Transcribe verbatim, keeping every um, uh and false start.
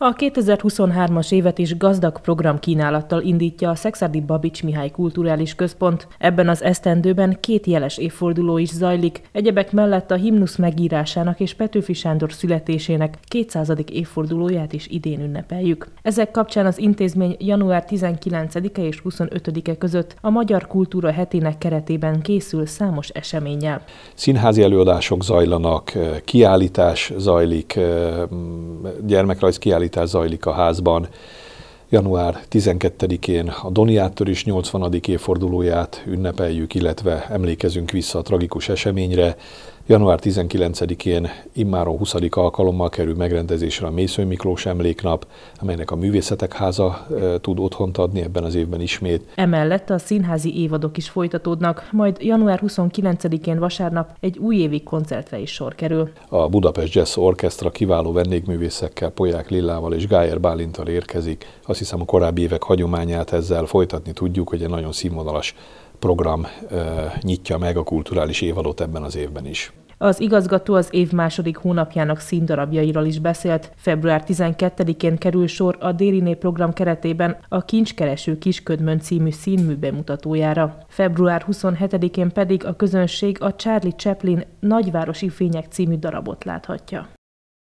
A kétezer-huszonhármas évet is gazdag programkínálattal indítja a Szekszárdi Babits Mihály Kulturális Központ. Ebben az esztendőben két jeles évforduló is zajlik. Egyebek mellett a himnusz megírásának és Petőfi Sándor születésének kétszázadik évfordulóját is idén ünnepeljük. Ezek kapcsán az intézmény január tizenkilencedike és huszonötödike között a Magyar Kultúra Hetének keretében készül számos eseménnyel. Színházi előadások zajlanak, kiállítás zajlik, gyermekrajz kiállítás zajlik a házban. január tizenkettedikén a Doni áttörés nyolcvanadik évfordulóját ünnepeljük, illetve emlékezünk vissza a tragikus eseményre. január tizenkilencedikén immáron huszadik alkalommal kerül megrendezésre a Mészöly Miklós Emléknap, amelynek a Művészetek Háza e, tud otthont adni ebben az évben ismét. Emellett a színházi évadok is folytatódnak, majd január huszonkilencedikén vasárnap egy újévi koncertre is sor kerül. A Budapest Jazz Orchestra kiváló vendégművészekkel, Polyák Lillával és Gájer Bálinttal érkezik. Azt hiszem, a korábbi évek hagyományát ezzel folytatni tudjuk, hogy egy nagyon színvonalas program e, nyitja meg a kulturális évadot ebben az évben is. Az igazgató az év második hónapjának színdarabjairól is beszélt. február tizenkettedikén kerül sor a Déliné program keretében a Kincskereső Kisködmön című színmű bemutatójára. február huszonhetedikén pedig a közönség a Charlie Chaplin Nagyvárosi Fények című darabot láthatja.